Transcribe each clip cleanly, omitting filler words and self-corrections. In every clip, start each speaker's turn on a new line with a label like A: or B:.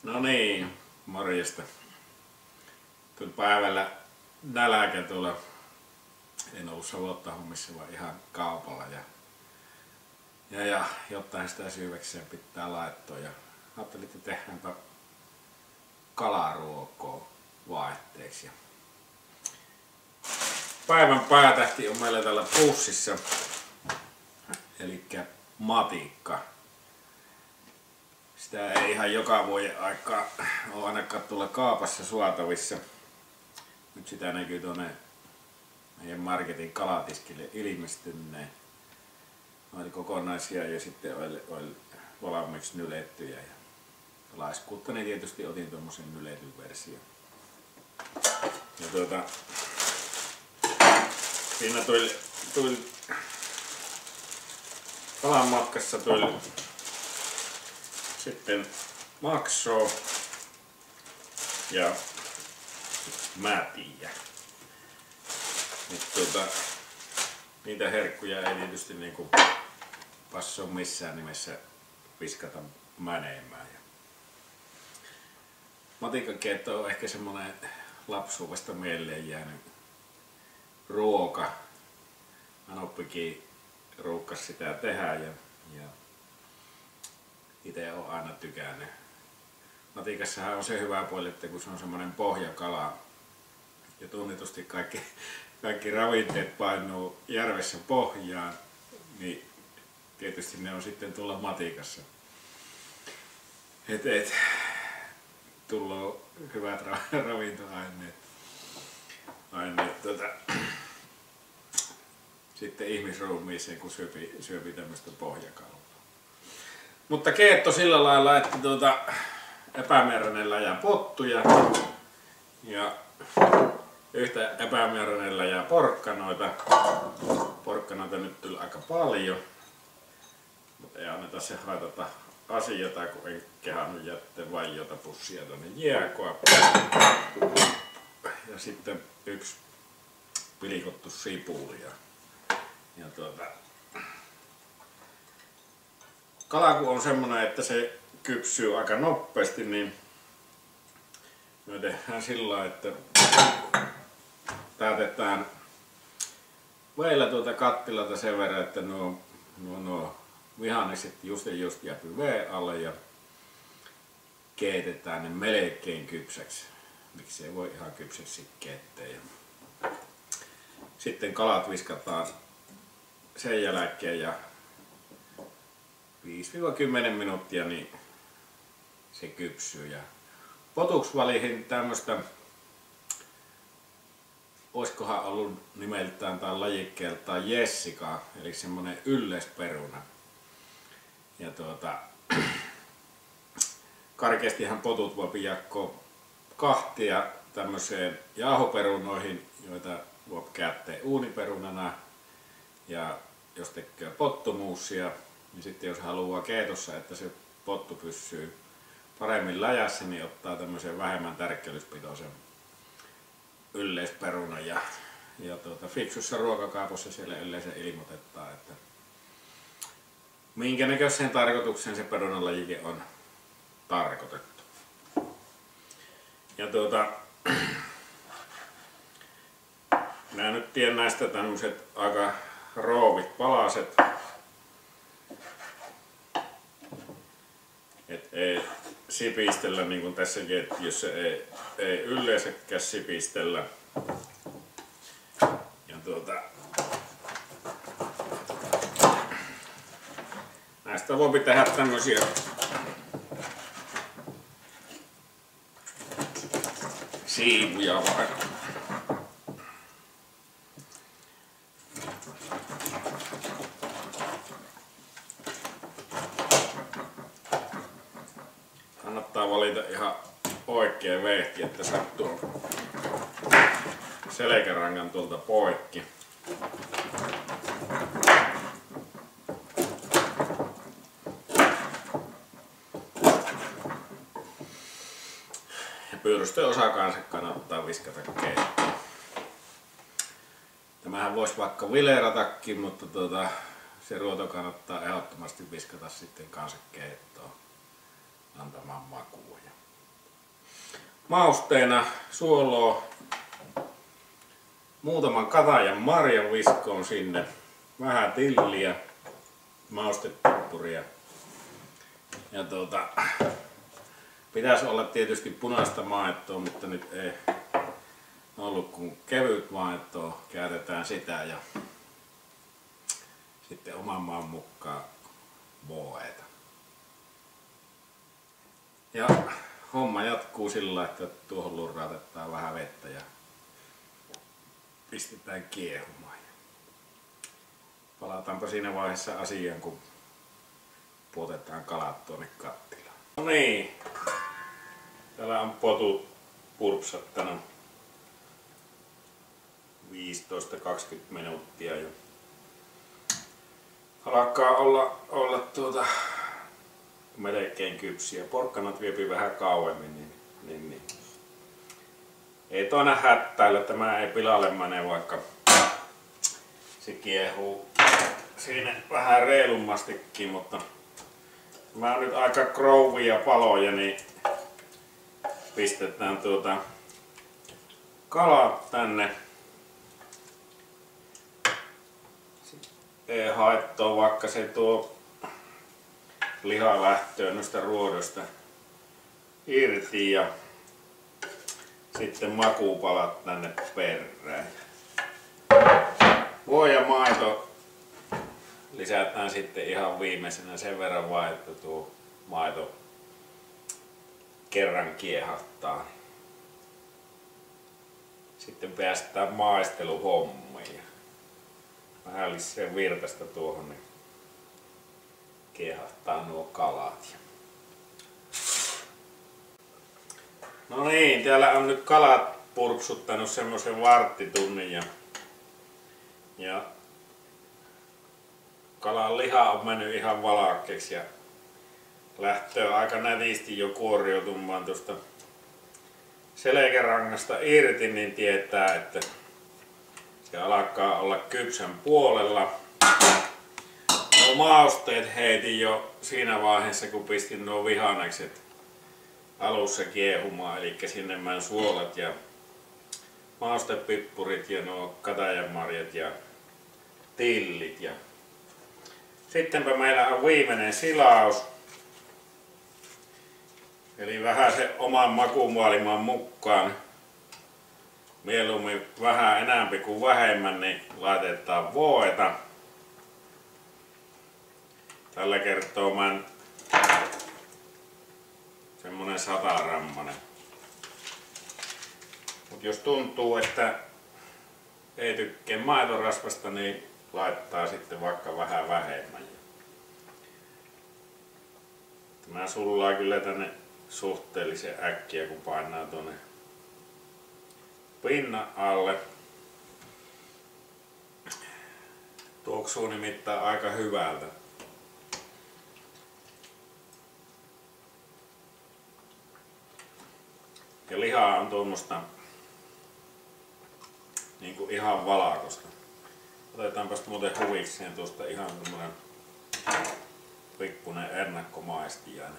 A: No niin, morjesta. Tuli päivällä nälkä tuolla. En ollut Savottaa hommissa, vaan ihan kaupalla. Ja jotain sitä syöväkseen pitää laittaa. Ja ajattelin, että tehdäänpä kalaruokoa vaihteeksi. Päivän päätähti on meillä täällä pussissa. Elikkä matikka. Sitä ei ihan joka vuoden aikaa ole ainakaan tuolla kaupassa suotavissa. Nyt sitä näkyy tuonne meidän marketin kalatiskille ilmestyneen. Oli kokonaisia ja sitten oli valmiiksi nylettyjä. Ja laiskuuttani tietysti otin tuommoisen nyletyn version. Ja siinä tuli kalan matkassa tuli sitten maksoa ja mätiä. Niitä herkkuja ei tietysti niinku passaa missään nimessä viskata menemään. Matikkakeitto on ehkä semmonen lapsuudesta mieleen jäänyt ruoka. Anoppikin ruukkas sitä tehdä ja itse olen aina tykännyt. Matikassahan on se hyvä puoli, että kun se on semmoinen pohjakala ja tunnetusti kaikki ravinteet painuu järvessä pohjaan, niin tietysti ne on sitten tulla matikassa. Tullut hyvät ravintoaineet. Sitten ihmisruumiiseen, kun syöpi tämmöistä pohjakalaa. Mutta keitto sillä lailla, että epämääräinen läjä pottuja ja yhtä epämääräinen läjä porkkanoita. Porkkanoita nyt tuli aika paljon, mutta ei anneta se haitata asiaa, kun en kehannut jättää vajota pussia tuonne jääkaappiin. Ja sitten yksi pilikottu sipuli. Ja kala kun on semmonen, että se kypsyy aika nopeasti, niin me tehdään sillä, että täytetään veillä kattilalta sen verran, että nuo vihanneset just jääpy veen alle ja keitetään ne melkein kypsäksi. Miksi ei voi ihan kypsäksi keittää. Sitten kalat viskataan sen jälkeen ja 5-10 minuuttia niin se kypsyy. Ja potuksi valitin tämmöstä, oiskohan ollut nimeltään tai lajikkeeltaan Jessica, eli semmonen yllesperuna. Ja karkeastihan potut voi jakaa kahtia tämmöiseen jauhoperunoihin, joita voi käyttää uuniperunana. Ja jos tekee pottumuusia, niin sitten jos haluaa keitossa, että se pottu pysyy paremmin läjässä, niin ottaa tämmöisen vähemmän tärkkelyspitoisen yleisperunan. Ja fiksussa ruokakaupossa siellä yleensä ilmoitetaan, että minkä näköiseen tarkoitukseen se perunalajike on tarkoitettu. Ja minä nyt teen näistä tämmöiset aika roovit palaset. Et ei sipistellä niin kuin tässä ketjussa, ei yleensäkään sipistellä. Ja näistä voi tehdä tämmösiä siivuja vaikka. Kannattaa valita ihan oikea vehti, että sattuu selkärangan tuolta poikki. Ja pyydysten osa kanssa kannattaa viskata keittoon. Tämähän voisi vaikka vileratakin, mutta se ruoto kannattaa ehdottomasti viskata sitten kanssa keittoon antamaan makua. Mausteena suoloa, muutaman katajan marjan viskoon sinne, vähän tilliä, maustepippuria. Ja pitäisi olla tietysti punaista maitoa, mutta nyt ei ollut kuin kevyt maitoa, käytetään sitä ja sitten oman maan mukaan voita. Ja homma jatkuu sillä, että tuohon lurrautetaan vähän vettä ja pistetään kiehumaan. Palataanpa siinä vaiheessa asiaan, kun puotetaan kalat tuonne kattilaan. No niin, täällä on potut purpsattanut 15-20 minuuttia jo. Alkaa olla melkein kypsiä. Porkkanat viepi vähän kauemmin, niin. Ei toina hättäillä, tämä ei pilalle mene, vaikka se kiehuu siinä vähän reilummastikin, mutta mä oon nyt aika krouvia paloja, niin pistetään kalat tänne. Ei haittaa, vaikka se tuo liha lähtöä noista ruodosta irti ja sitten makuupalat tänne perään. Voi ja maito lisätään sitten ihan viimeisenä sen verran vaan, että tuo maito kerran kiehahtaa. Sitten päästään maisteluhommiin. Vähän lisää virtasta tuohon, niin kiehahtaa nuo kalat. No niin, täällä on nyt kalat purpsuttanut semmoisen varttitunnin ja kalan liha on mennyt ihan valakkeeksi ja lähtee aika nätisti jo kuoriutumaan tuosta selkärangasta irti, niin tietää, että se alkaa olla kypsän puolella. Nuo mausteet heitin jo siinä vaiheessa, kun pistin nuo vihannekset alussa kiehumaan, eli sinne mä suolat ja maustepippurit ja nuo katajanmarjat ja tillit. Ja sittenpä meillä on viimeinen silaus. Eli vähän se oman makumaailman mukaan. Mieluummin vähän enemmän kuin vähemmän, niin laitetaan voita. Tällä kertoo mä semmonen 100 grammanen. Mut jos tuntuu, että ei tykkää maitorasvasta, niin laittaa sitten vaikka vähän vähemmän. Tämä sullaa kyllä tänne suhteellisen äkkiä, kun painaa tuonne pinnan alle. Tuoksuu nimittäin aika hyvältä. Ja liha on tuommoista niinku ihan valkoista. Otetaanpas muuten huvikseen tuosta ihan tommonen pikkunen ennakkomaistiainen.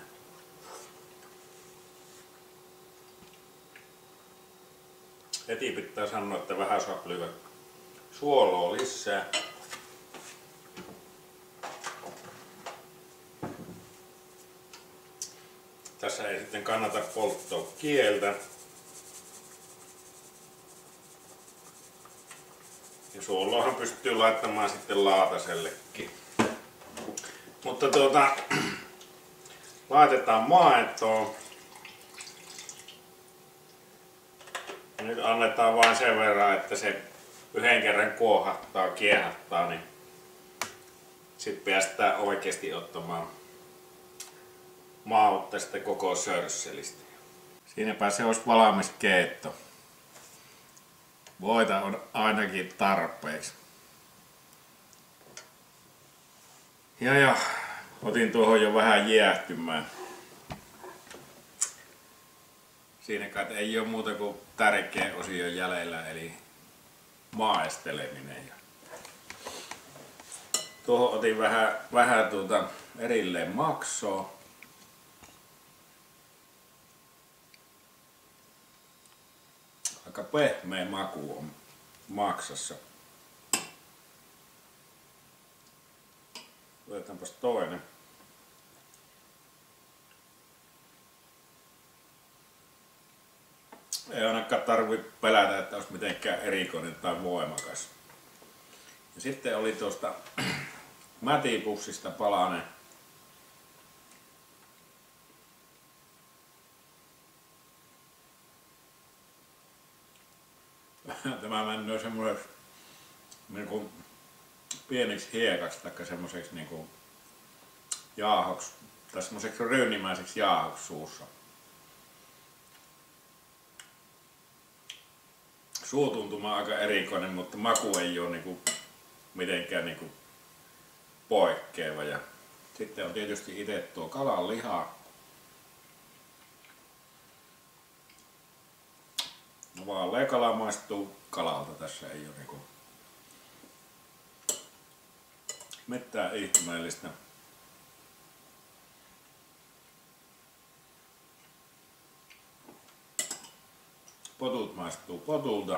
A: Heti pitää sanoa, että vähän saa lyödä suoloa lisää. Tässä ei sitten kannata polttaa kieltä. Ja suoloahan pystyy laittamaan sitten laatasellekin. Mutta laitetaan maitoa. Nyt annetaan vain sen verran, että se yhden kerran kuohahtaa, kiehahtaa, niin sitten päästään oikeasti ottamaan maut tästä koko sörsselistä. Siinäpä se olisi valmis keitto. Voita on ainakin tarpeeksi. Ja otin tuohon jo vähän jäähtymään. Siinä kai ei ole muuta kuin tärkeä osio jäljellä, eli maisteleminen. Tuohon otin vähän erilleen maksoa. aika pehmeä maku on maksassa. Otetaanpas toinen. Ei ainakaan tarvitse pelätä, että olisi mitenkään erikoinen tai voimakas. Ja sitten oli tuosta mätipussista palanen. Tämä menee semmoiseksi niinku pieneksi hiekaksi tai semmoiseksi niinku jaahoksi tai semmoiseksi ryynimäiseksi jaahoksi suussa. Suutuntuma on aika erikoinen, mutta maku ei ole niinku mitenkään niinku poikkeava. Ja sitten on tietysti itse tuo kalan liha. No vaalea kala maistuu kalalta, tässä ei ole niinku mitään ihmeellistä. Potut maistuu potulta.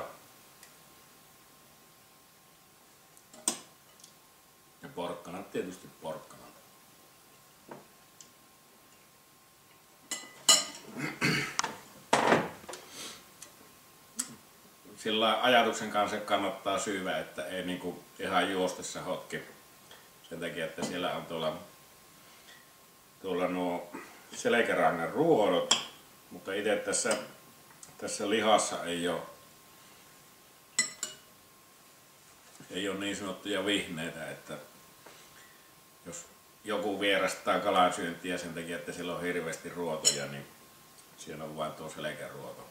A: Ja porkkanat tietysti porkkanat. Sillä ajatuksen kanssa kannattaa syyvää, että ei niinku ihan juostessa hotki. Sen takia, että siellä on tuolla nuo selkärangan ruodot, mutta itse tässä lihassa ei ole niin sanottuja vihneitä, että jos joku vierastaa kalansyöntiä sen takia, että siellä on hirveästi ruotoja, niin siellä on vain tuo selkäruoto.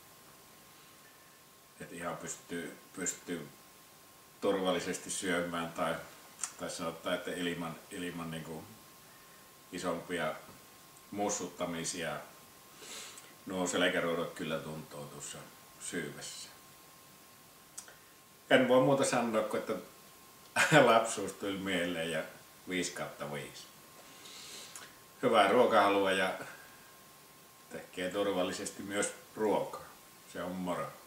A: Että ihan pystyy turvallisesti syömään tai sanotaan, että ilman niin kuin isompia mussuttamisia nuo selkäruodot kyllä tuntoo tuossa syyvässä. En voi muuta sanoa kuin, että lapsuus tuli mieleen ja 5/5. Hyvää ruokahalua ja tekee turvallisesti myös ruokaa. Se on moro.